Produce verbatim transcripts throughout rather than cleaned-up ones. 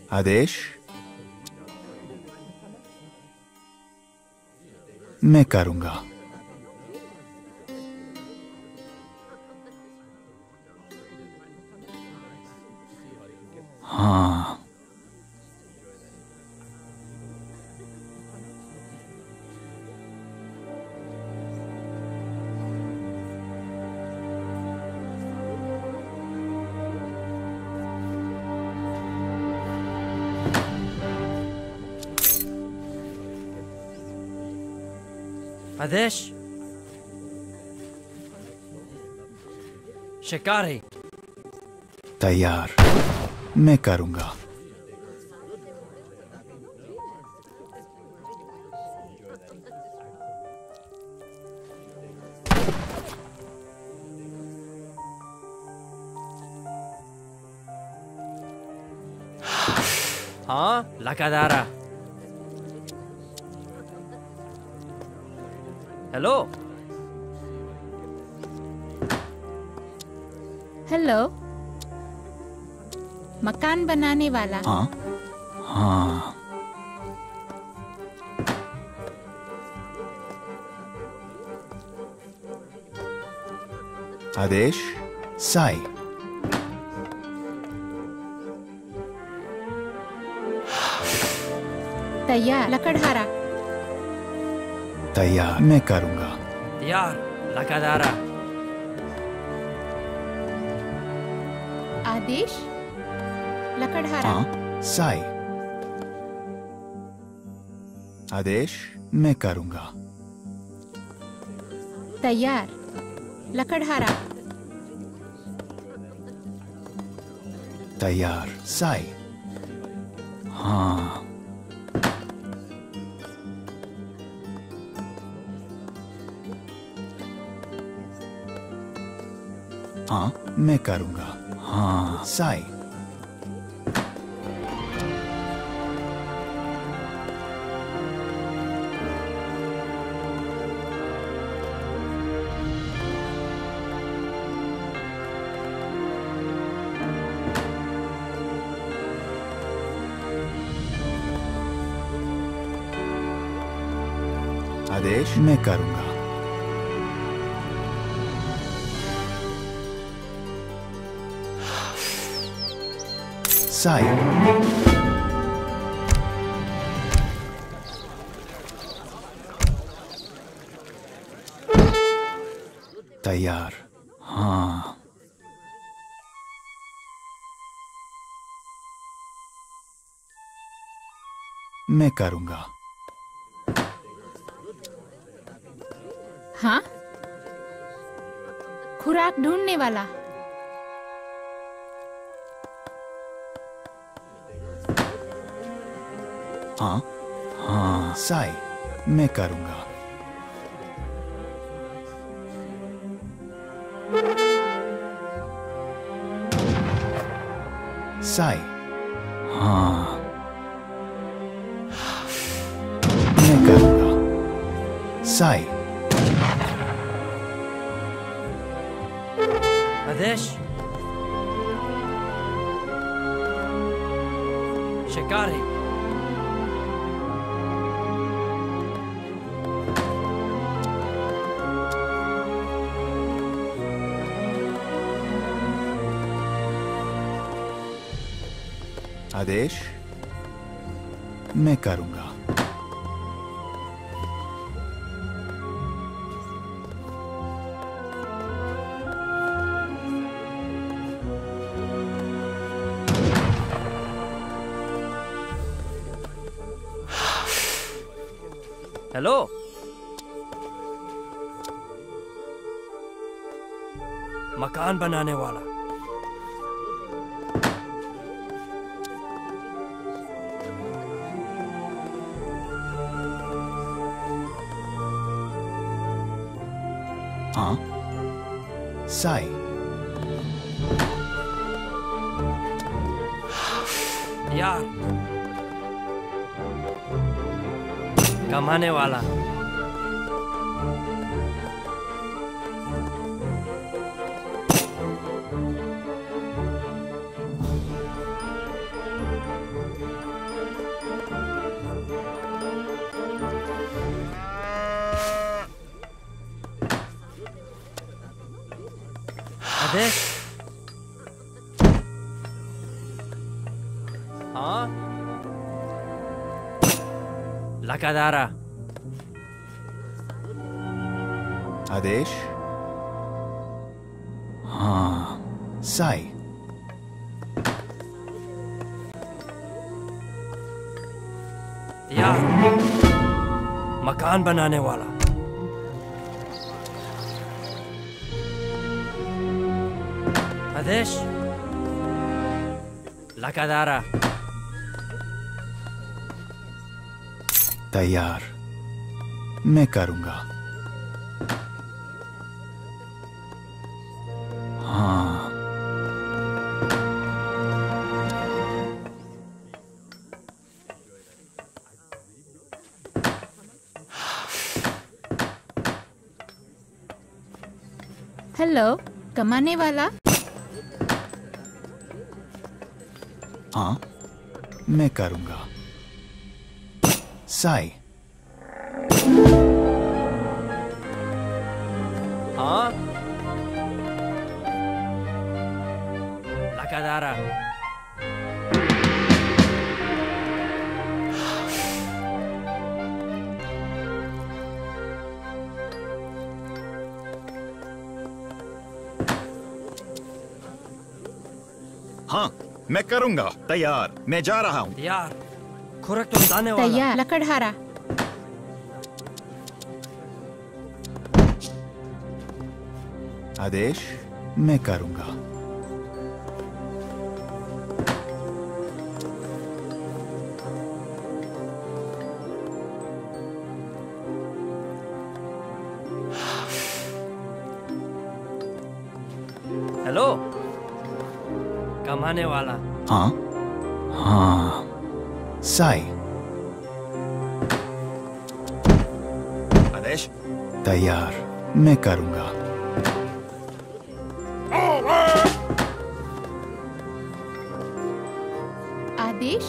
आदेश मैं करूंगा। हाँ आदेश शिकारी तैयार मैं करूंगा। हाँ लकादारा। हेलो हेलो मकान बनाने वाला। हाँ हाँ आदेश साई तैयार लकड़हारा। तैयार मैं करूंगा। तैयार लकादारा। आदेश लकड़हारा। हाँ साई आदेश मैं करूंगा। तैयार लकड़हारा। तैयार साई। हाँ हाँ मैं करूंगा। हाँ साई आदेश मैं करूंगा। साई तैयार। हाँ मैं करूंगा। हाँ खुराक ढूंढने वाला। हाँ हाँ साई मैं करूंगा। साई हाँ मैं करूंगा। साई आदेश शिकारी आदेश मैं करूंगा। हेलो मकान बनाने वाला। हाँ साई यार कमाने वाला। आदेश। हाँ। लकादारा। आदेश। हाँ, साई। यार, मकान बनाने वाला। आदेश। लकादारा। तैयार, मैं करूंगा। हाँ। हेलो, कमाने वाला। हाँ, मैं करूंगा। साई। हाँ। लकादारा। हाँ, मैं करूंगा। तैयार, मैं जा रहा हूँ। यार, खुरक तुम दाने वाला। तैयार, लकड़हारा। आदेश, मैं करूंगा। हेलो, कमाने वाला। हाँ, हाँ, साई। आदेश। तैयार, मैं करूंगा। आदेश।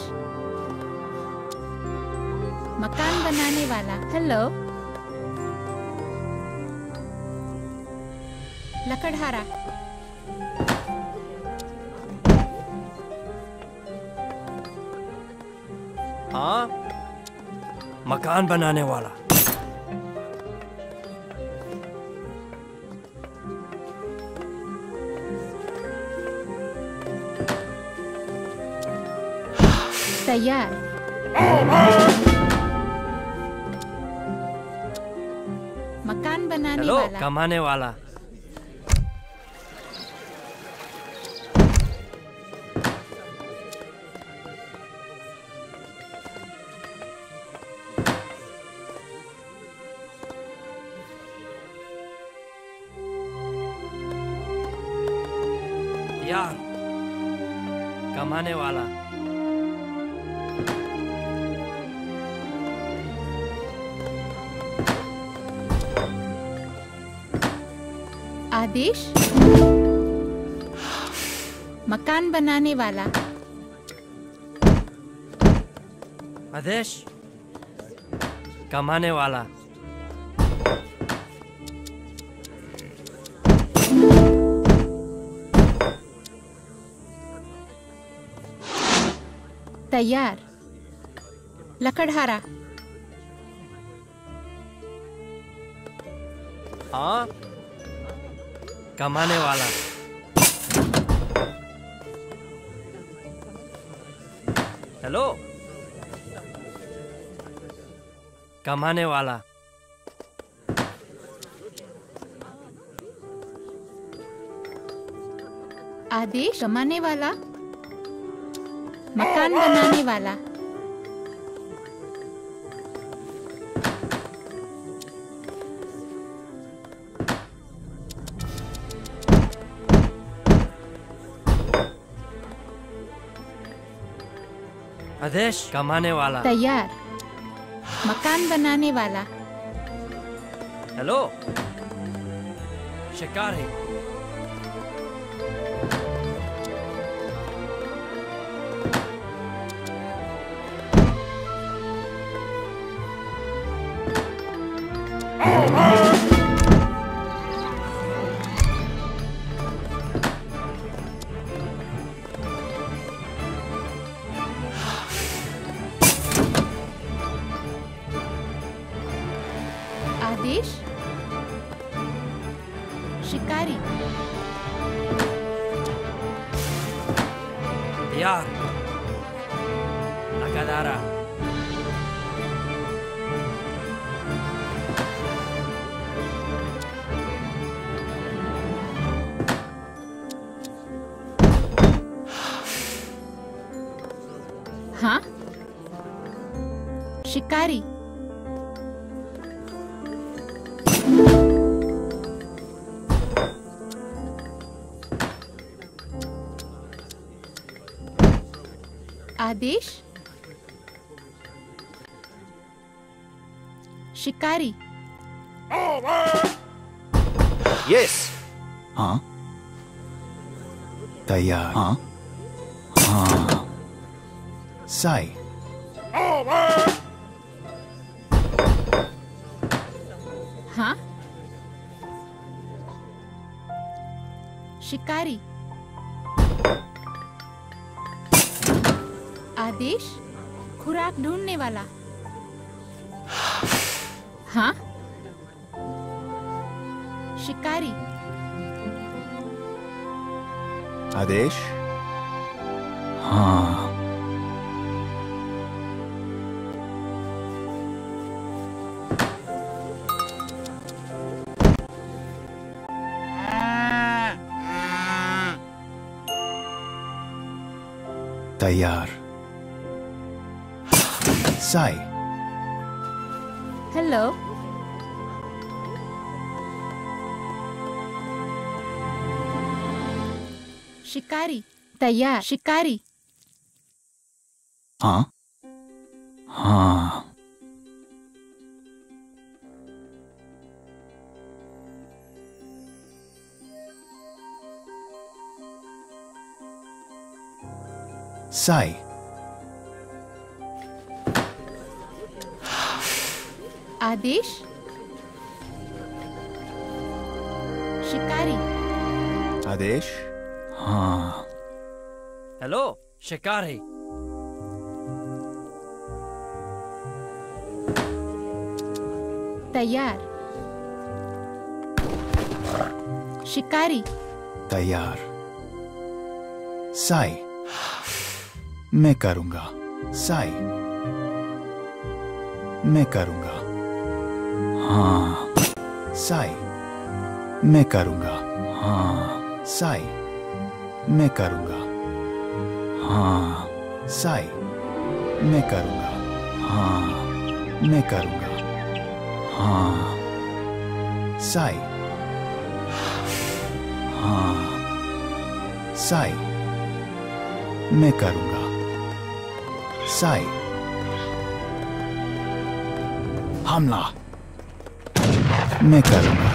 मकान बनाने वाला। हेलो, लकड़हारा। हाँ। मकान बनाने वाला। तैयार। मकान बनाने हेलो, वाला। कमाने वाला। यार, कमाने वाला। आदेश। मकान बनाने वाला। आदेश। कमाने वाला। तैयार, लकड़हारा। हाँ। कमाने वाला। हेलो, कमाने वाला। आदेश, कमाने वाला। मकान बनाने वाला। आदेश, कमाने वाला। तैयार, मकान बनाने वाला। हेलो, शिकारी। तैयार लगातार हाँ शिकारी आदेश शिकारी यस हाँ तैयार हाँ हाँ साई हाँ शिकारी आदेश खुराक ढूंढने वाला हाँ शिकारी आदेश हाँ तैयार साई हेलो शिकारी तैयार शिकारी हाँ हाँ साई आदेश शिकारी आदेश हाँ हेलो शिकारी तैयार शिकारी तैयार साई मैं करूंगा साई मैं करूंगा हाँ साई मैं करूंगा हाँ साई मैं करूंगा हाँ साई मैं करूंगा हाँ मैं करूंगा हाँ साई हाँ साई मैं करूंगा साई हमला मैं करूंगा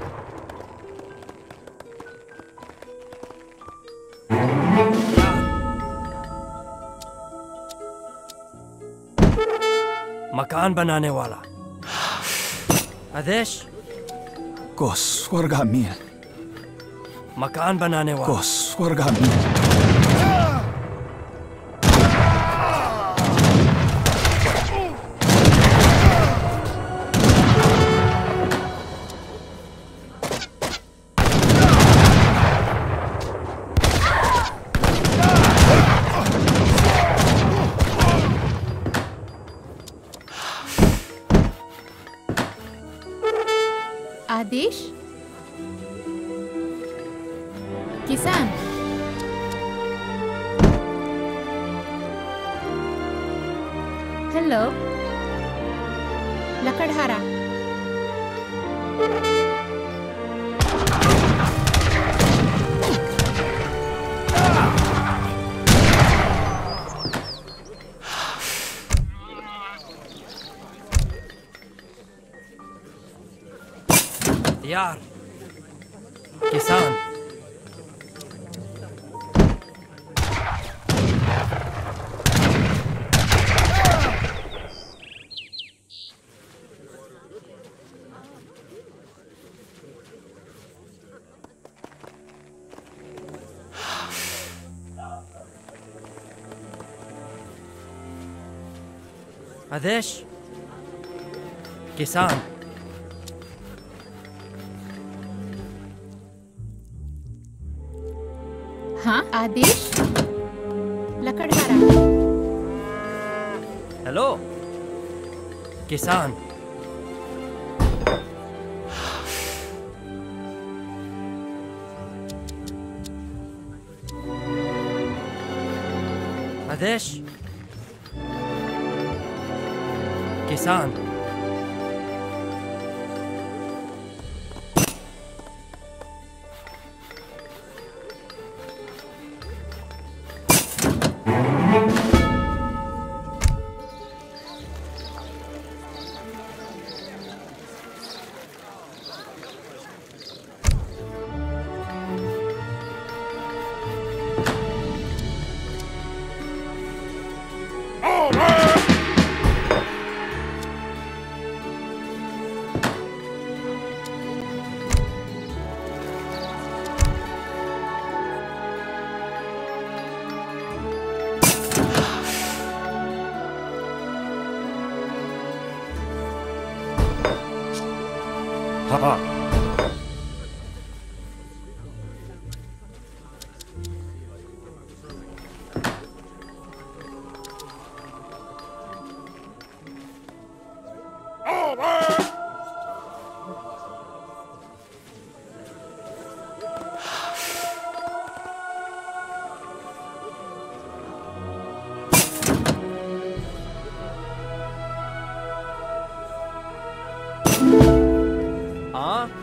मकान बनाने वाला आदेश को स्वर्गामी मकान बनाने वाला को स्वर्गामी आदेश किसान हेलो लकड़हारा तैयार किसान आदेश किसान हाँ आदेश लकड़हारा हेलो किसान आदेश किसान हाँ हाँ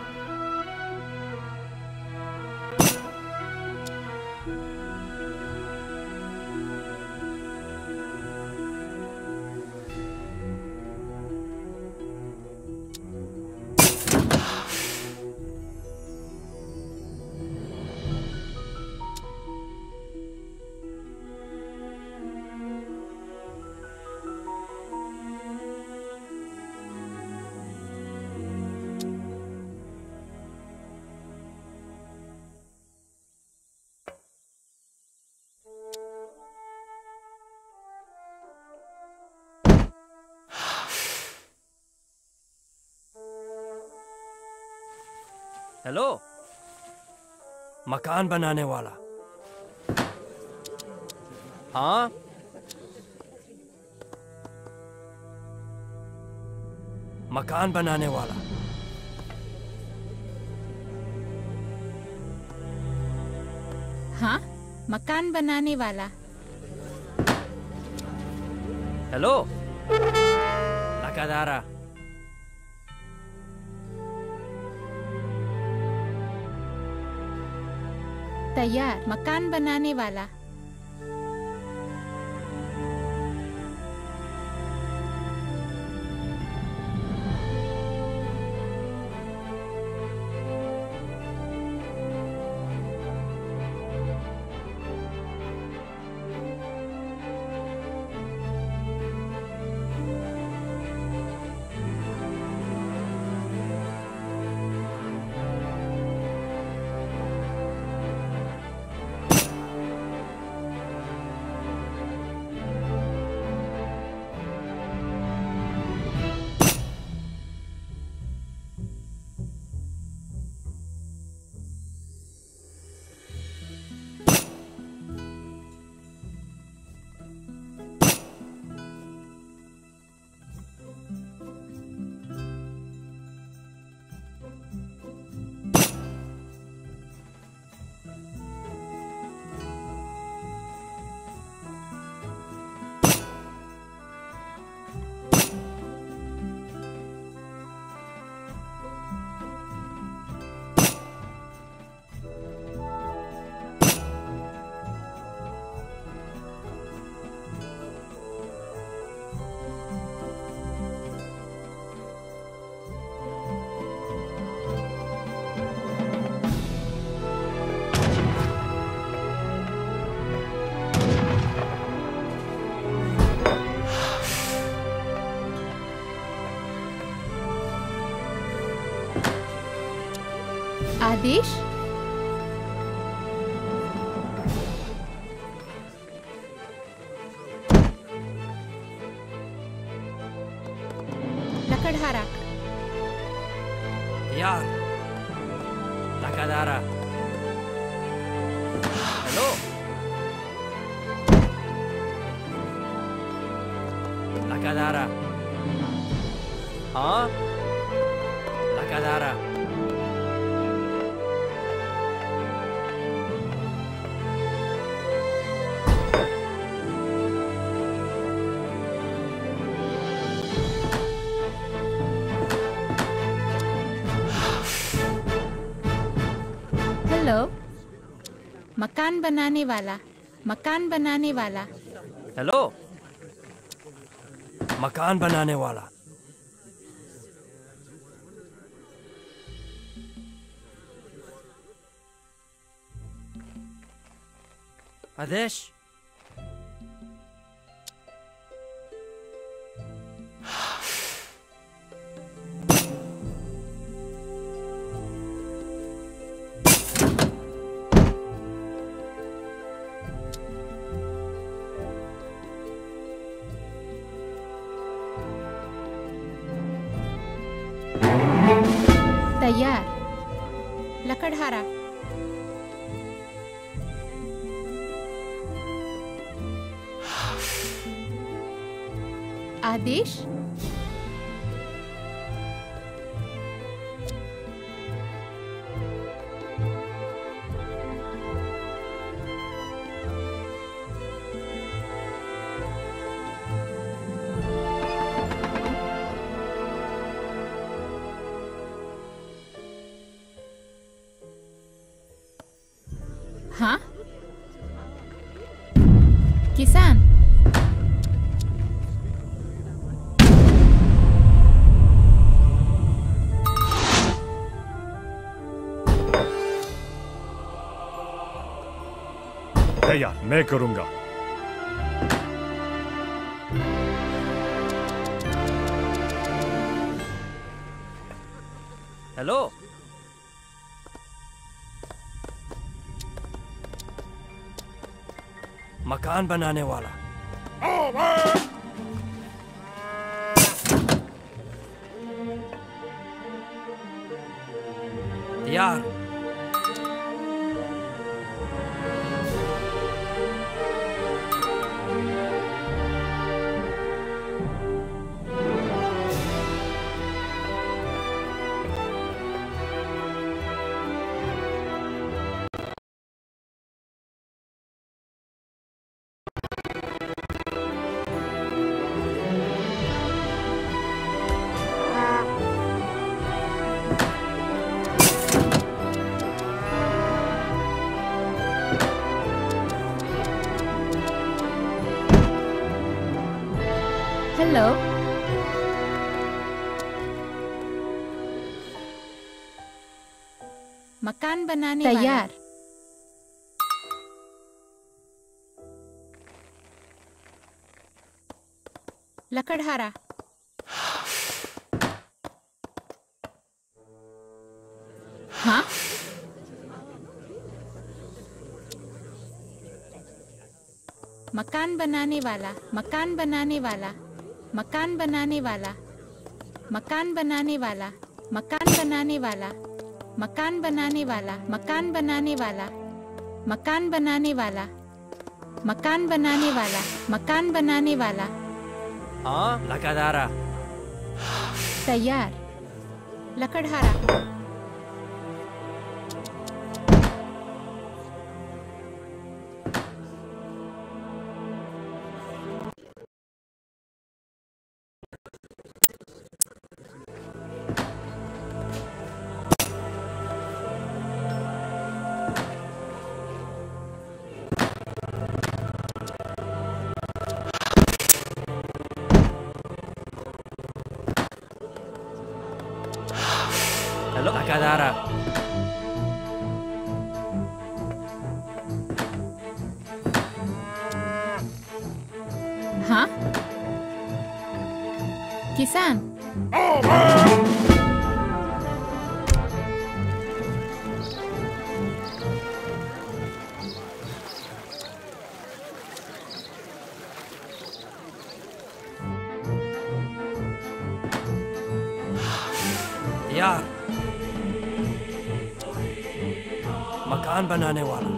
हेलो मकान बनाने वाला हाँ मकान बनाने वाला हाँ मकान बनाने वाला हेलो लकादारा तैयार मकान बनाने वाला आदेश लकड़हारा यार लकादारा हेलो लकादारा। हाँ, लकादारा। हेलो, मकान बनाने वाला, मकान बनाने वाला। हेलो, मकान बनाने वाला। आदेश। तैयार, लकड़हारा। आदेश। हाँ, किसान। तैयार, मैं करूंगा। हेलो, मकान बनाने वाला। तैयार। हेलो, मकान बनाने वाला। तैयार। लकड़हारा। हाँ, मकान बनाने वाला, मकान बनाने वाला, मकान बनाने वाला, मकान बनाने वाला, मकान बनाने वाला, मकान बनाने वाला, मकान बनाने वाला, मकान बनाने वाला, मकान बनाने वाला, मकान बनाने वाला। हाँ, लकादारा। तैयार, लकड़हारा। हेलो, लकादारा। हाँ, किसान। यार, मकान बनाने वाला।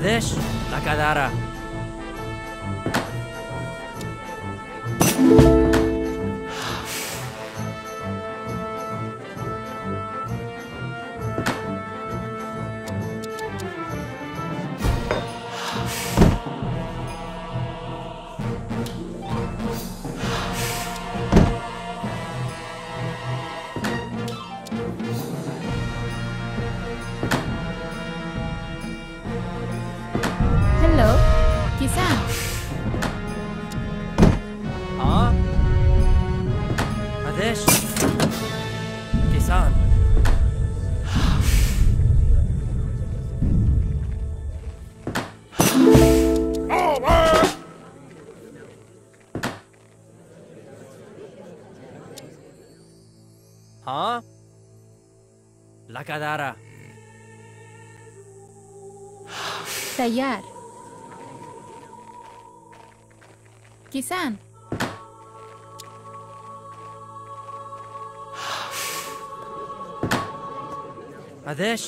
आदेश लगातार हेलो किसान हाँ आदेश किसान हाँ लगातार तैयार किसान आदेश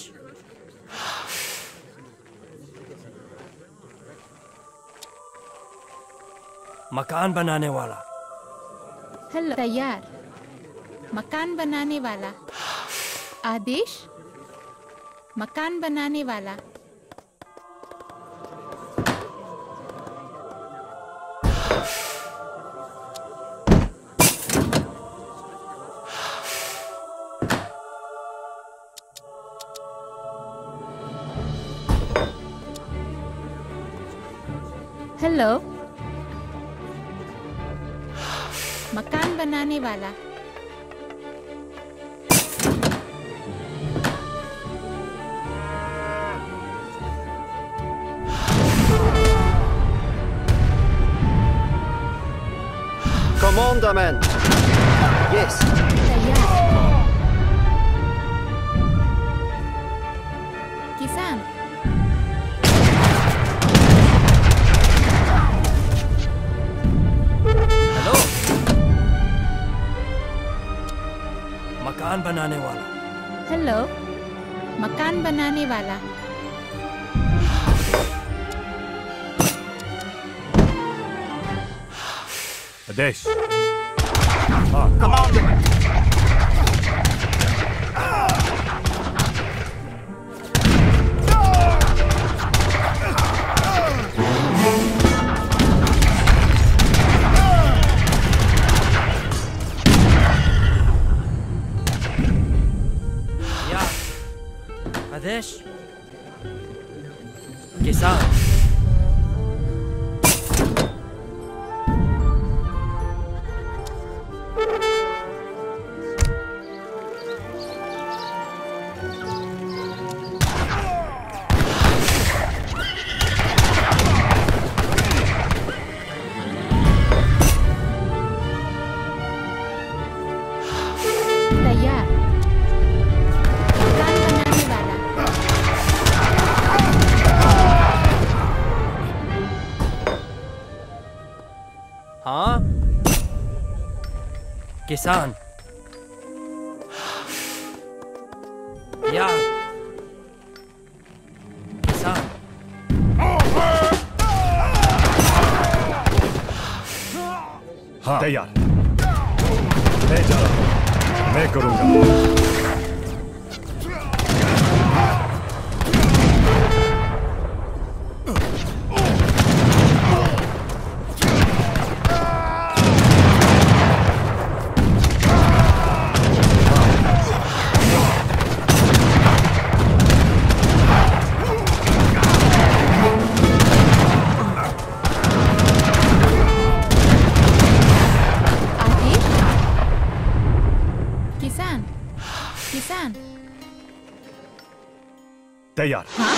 मकान बनाने वाला हेलो तैयार मकान बनाने वाला आदेश मकान बनाने वाला हेलो मकान बनाने वाला Commandement. Yes. तैयार किसान हेलो मकान बनाने वाला हेलो मकान बनाने वाला आदेश Commandement. या आदेश किसान तैयार मकान बनाने वाला हाँ किसान या किसान हाँ तैयार मैं जा रहा हूँ मैं करूंगा आदेश किसान किसान तैयार हाँ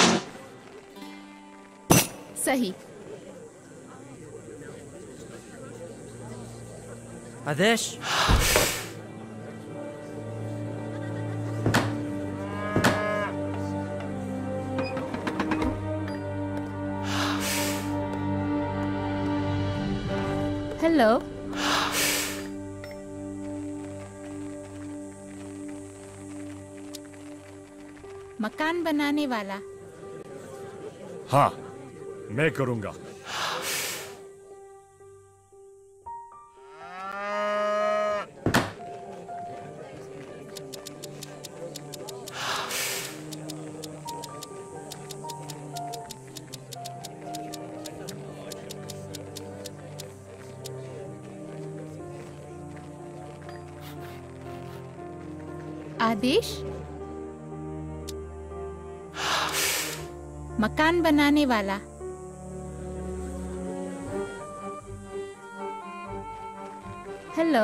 सही आदेश हेलो मकान बनाने वाला हाँ मैं करूंगा। आदेश। मकान बनाने वाला। हेलो।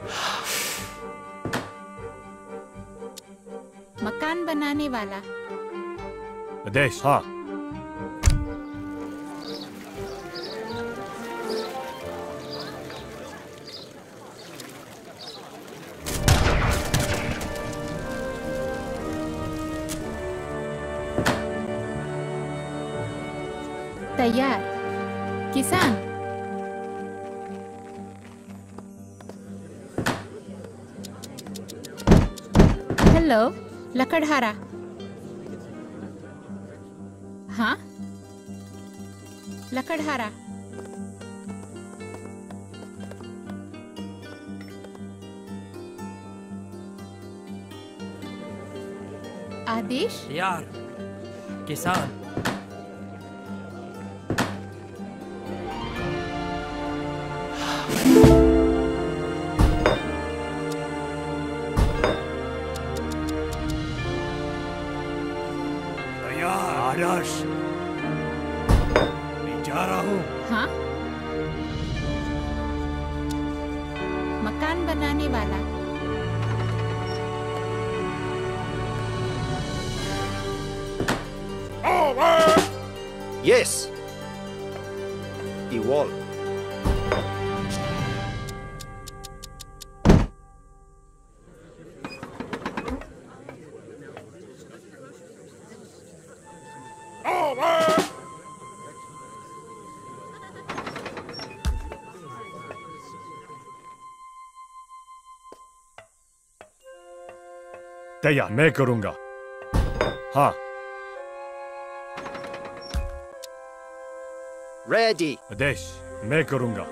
मकान बनाने वाला। आदेश। हाँ। तैयार। किसान। हेलो। लकड़हारा। हाँ। लकड़हारा। आदेश। तैयार। किसान। आदर्श, मैं जा रहा हूँ। हाँ। मकान बनाने वाला। Yes. Igual. तैयार। मैं करूंगा। हाँ। Ready. आदेश। मैं करूंगा।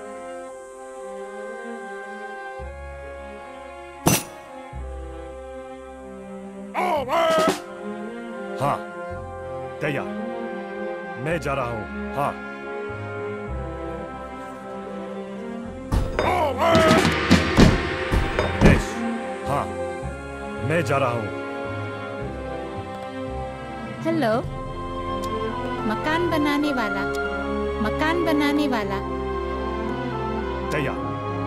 हाँ। तैयार। मैं जा रहा हूँ। हाँ। आदेश। हाँ। मैं जा रहा हूँ। हेलो। मकान बनाने वाला। मकान बनाने वाला। तैयार।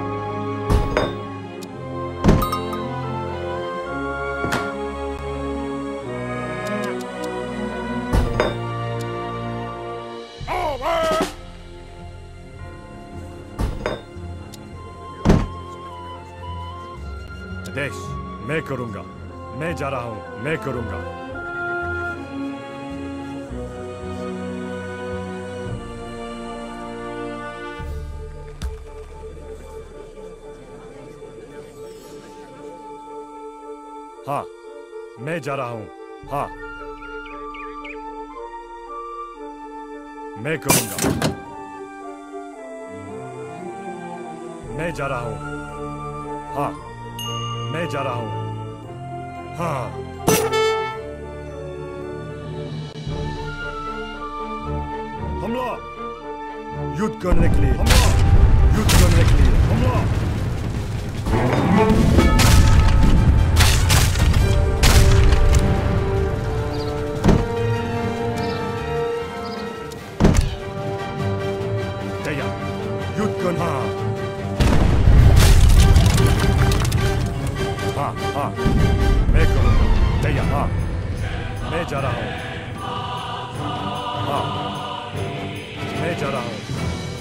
आदेश। मैं करूंगा। मैं जा रहा हूं। मैं करूंगा। हाँ। मैं जा रहा हूं। हाँ। मैं करूंगा। मैं जा रहा हूं। हाँ। मैं जा रहा हूं। हाँ। हमला। युद्ध करने के लिए। हमला। युद्ध करने के लिए। हमला। तैयार। युद्ध करना। हाँ। हाँ। मैं करूँगा। तैयार। हाँ। मैं जा रहा हूँ। हाँ। मैं जा रहा हूँ।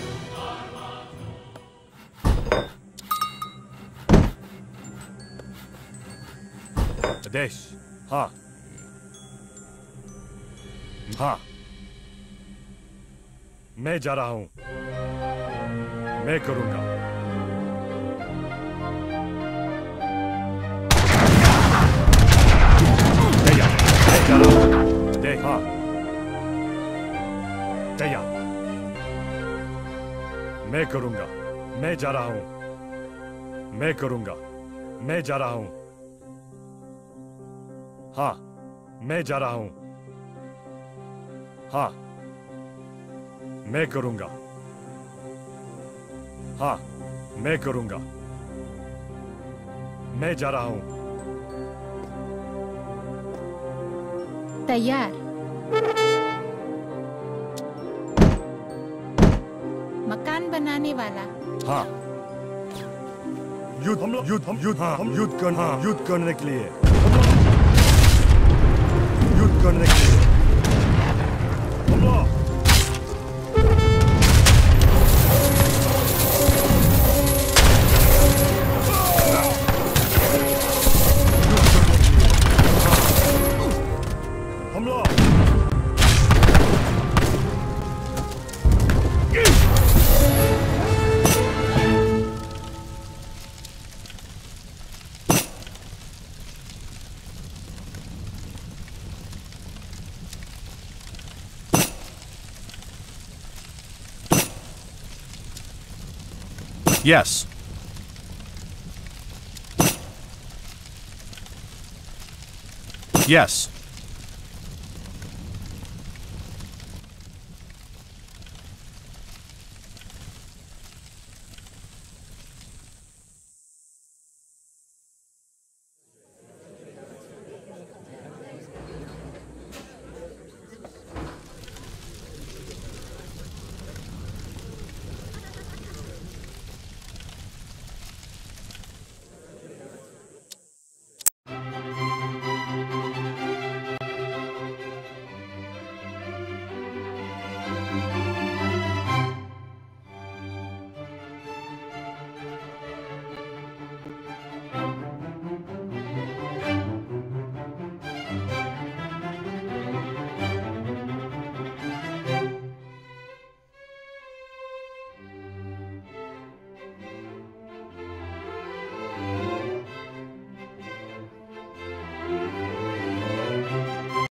आदेश। हाँ। हाँ। मैं जा रहा हूँ। मैं करूँगा। तैयार। मैं जा रहा हूँ। देख। हाँ। तैयार। मैं करूंगा, मैं जा रहा हूं। मैं करूंगा, मैं जा रहा हूं। हाँ, मैं जा रहा हूं। हाँ, मैं करूंगा। हाँ, मैं करूंगा। मैं जा रहा हूं। तैयार। मकान बनाने वाला। हाँ, युद्ध हम युद्ध हम युद्ध हम युद्ध करना हाँ, युद्ध करने के लिए युद्ध करने के लिए हमला। हमला। Yes. Yes.